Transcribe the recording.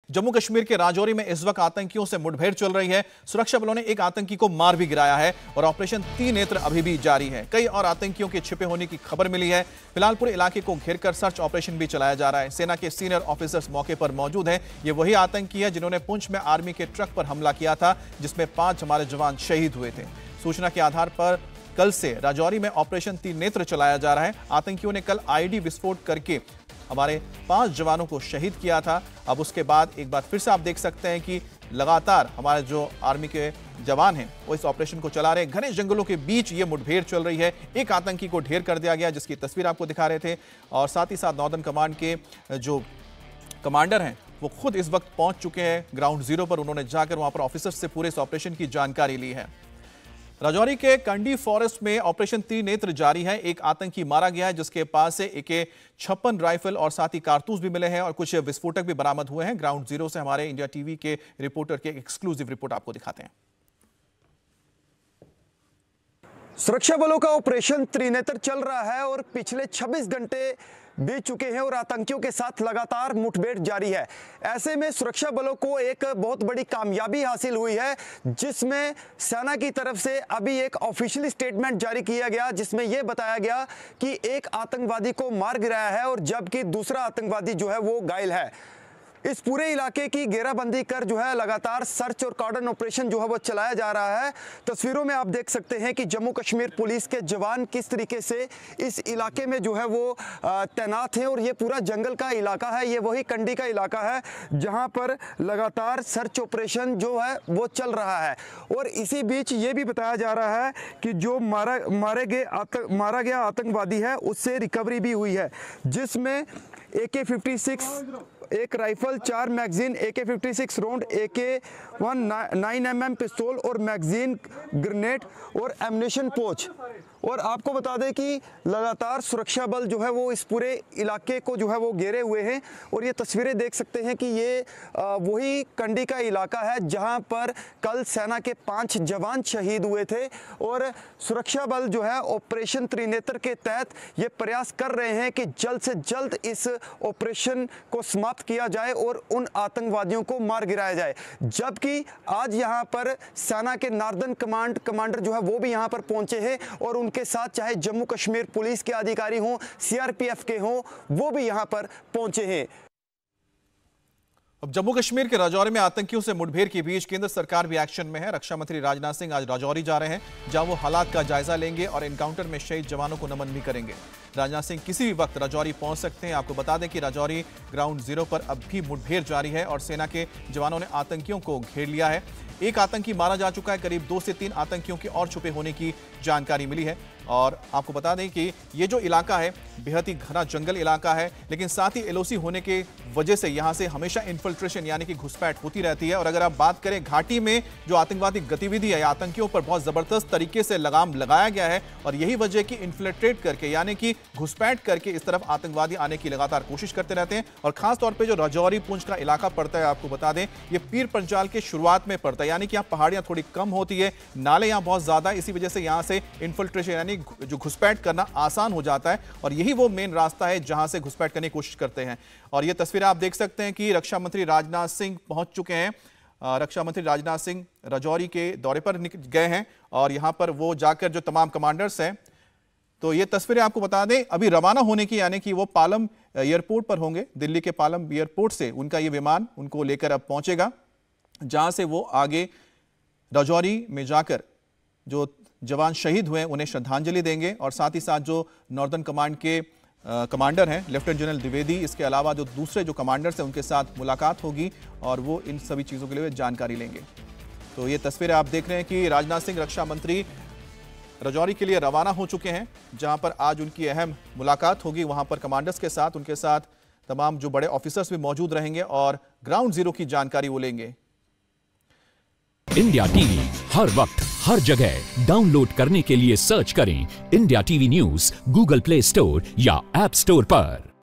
जम्मू कश्मीर के राजौरी में इस वक्त आतंकियों से मुठभेड़ चल रही है। सुरक्षा बलों ने एक आतंकी को मार भी गिराया है और ऑपरेशन त्रिनेत्र अभी भी जारी है। कई और आतंकियों के छिपे होने की खबर मिली है। फिलहाल पूरे इलाके को घेरकर सर्च ऑपरेशन भी चलाया जा रहा है। सेना के सीनियर ऑफिसर्स मौके पर मौजूद हैं। ये वही आतंकी है जिन्होंने पुंछ में आर्मी के ट्रक पर हमला किया था, जिसमें 5 हमारे जवान शहीद हुए थे। सूचना के आधार पर कल से राजौरी में ऑपरेशन त्रिनेत्र चलाया जा रहा है। आतंकियों ने कल आईडी विस्फोट करके हमारे 5 जवानों को शहीद किया था। अब उसके बाद एक बार फिर से आप देख सकते हैं कि लगातार हमारे जो आर्मी के जवान हैं वो इस ऑपरेशन को चला रहे हैं। घने जंगलों के बीच ये मुठभेड़ चल रही है। एक आतंकी को ढेर कर दिया गया, जिसकी तस्वीर आपको दिखा रहे थे, और साथ ही साथ नॉर्दर्न कमांड के जो कमांडर हैं वो खुद इस वक्त पहुंच चुके हैं ग्राउंड जीरो पर। उन्होंने जाकर वहां पर ऑफिसर्स से पूरे इस ऑपरेशन की जानकारी ली है। राजौरी के कंडी फॉरेस्ट में ऑपरेशन त्रिनेत्र जारी है। एक आतंकी मारा गया है, जिसके पास से AK-56 राइफल और साथ ही कारतूस भी मिले हैं और कुछ विस्फोटक भी बरामद हुए हैं। ग्राउंड जीरो से हमारे इंडिया टीवी के रिपोर्टर की एक्सक्लूसिव रिपोर्ट आपको दिखाते हैं। सुरक्षा बलों का ऑपरेशन त्रिनेत्र चल रहा है और पिछले 26 घंटे बीत चुके हैं और आतंकियों के साथ लगातार मुठभेड़ जारी है। ऐसे में सुरक्षा बलों को एक बहुत बड़ी कामयाबी हासिल हुई है, जिसमें सेना की तरफ से अभी एक ऑफिशियल स्टेटमेंट जारी किया गया, जिसमें यह बताया गया कि एक आतंकवादी को मार गिराया है और जबकि दूसरा आतंकवादी जो है वो घायल है। इस पूरे इलाके की घेराबंदी कर जो है लगातार सर्च और कॉर्डन ऑपरेशन जो है वो चलाया जा रहा है। तस्वीरों में आप देख सकते हैं कि जम्मू कश्मीर पुलिस के जवान किस तरीके से इस इलाके में जो है वो तैनात हैं और ये पूरा जंगल का इलाका है। ये वही कंडी का इलाका है जहां पर लगातार सर्च ऑपरेशन जो है वो चल रहा है। और इसी बीच ये भी बताया जा रहा है कि जो मारा गया आतंकवादी है उससे रिकवरी भी हुई है, जिसमें AK-56 एक rifle, 4 magazine, AK-56 round, AK-9mm पिस्तौल और मैगजीन, ग्रेनेड और एम्युनिशन पोच। और आपको बता दें कि लगातार सुरक्षा बल जो है वो इस पूरे इलाके को जो है वो घेरे हुए हैं। और ये तस्वीरें देख सकते हैं कि ये वही कंडी का इलाका है जहां पर कल सेना के 5 जवान शहीद हुए थे। और सुरक्षा बल जो है ऑपरेशन त्रिनेत्र के तहत ये प्रयास कर रहे हैं कि जल्द से जल्द इस ऑपरेशन को समाप्त किया जाए और उन आतंकवादियों को मार गिराया जाए। जबकि आज यहाँ पर सेना के नॉर्दर्न कमांड कमांडर जो है वो भी यहाँ पर पहुंचे हैं और उनके साथ चाहे जम्मू कश्मीर पुलिस के अधिकारी हों, CRPF के हों, वो भी यहां पर पहुंचे हैं। अब जम्मू कश्मीर के राजौरी में आतंकियों से मुठभेड़ के बीच केंद्र सरकार भी एक्शन में है। रक्षा मंत्री राजनाथ सिंह आज राजौरी जा रहे हैं, जहां वो हालात का जायजा लेंगे और एनकाउंटर में शहीद जवानों को नमन भी करेंगे। राजनाथ सिंह किसी भी वक्त राजौरी पहुंच सकते हैं। आपको बता दें कि राजौरी ग्राउंड जीरो पर अब भी मुठभेड़ जारी है और सेना के जवानों ने आतंकियों को घेर लिया है। एक आतंकी मारा जा चुका है। करीब 2 से 3 आतंकियों के और छुपे होने की जानकारी मिली है। और आपको बता दें कि ये जो इलाका है बेहद ही घना जंगल इलाका है, लेकिन साथ ही LOC होने के वजह से यहाँ से हमेशा इन्फिल्ट्रेशन यानी कि घुसपैठ होती रहती है। और अगर आप बात करें घाटी में जो आतंकवादी गतिविधि है, आतंकियों पर बहुत जबरदस्त तरीके से लगाम लगाया गया है और यही वजह कि इन्फिल्ट्रेट करके यानी कि घुसपैठ करके इस तरफ आतंकवादी आने की लगातार कोशिश करते रहते हैं। और खासतौर पर जो राजौरी पुंछ का इलाका पड़ता है, आपको बता दें ये पीर पंजाल के शुरुआत में पड़ता है, यानी कि यहाँ पहाड़ियां थोड़ी कम होती है, नाले यहाँ बहुत ज्यादा, इसी वजह से यहाँ से इन्फिल्ट्रेशन यानी जो घुसपैठ करना आसान हो जाता है। और यही वो मेन रास्ता है जहां से घुसपैठ करने की कोशिश करते हैं। और ये तस्वीरें आप देख सकते हैं कि रक्षा मंत्री राजनाथ सिंह पहुंच चुके हैं। रक्षा मंत्री राजनाथ सिंह राजौरी के दौरे पर गए हैं और यहां पर वो जाकर जो तमाम कमांडर्स हैं, तो ये तस्वीरें आपको बता दें अभी रवाना होने की, यानी कि वो पालम एयरपोर्ट पर होंगे। दिल्ली के पालम एयरपोर्ट से उनका ये विमान उनको लेकर अब पहुंचेगा, जहां से वो आगे राजौरी में जाकर जो जवान शहीद हुए उन्हें श्रद्धांजलि देंगे। और साथ ही साथ जो नॉर्दर्न कमांड के कमांडर हैं लेफ्टिनेंट जनरल द्विवेदी, इसके अलावा जो दूसरे जो कमांडर्स हैं उनके साथ मुलाकात होगी और वो इन सभी चीज़ों के लिए जानकारी लेंगे। तो ये तस्वीरें आप देख रहे हैं कि राजनाथ सिंह रक्षा मंत्री राजौरी के लिए रवाना हो चुके हैं, जहां पर आज उनकी अहम मुलाकात होगी। वहां पर कमांडर्स के साथ उनके साथ तमाम जो बड़े ऑफिसर्स भी मौजूद रहेंगे और ग्राउंड जीरो की जानकारी वो लेंगे। इंडिया टीवी हर वक्त हर जगह डाउनलोड करने के लिए सर्च करें India TV news Google Play Store या ऐप स्टोर पर।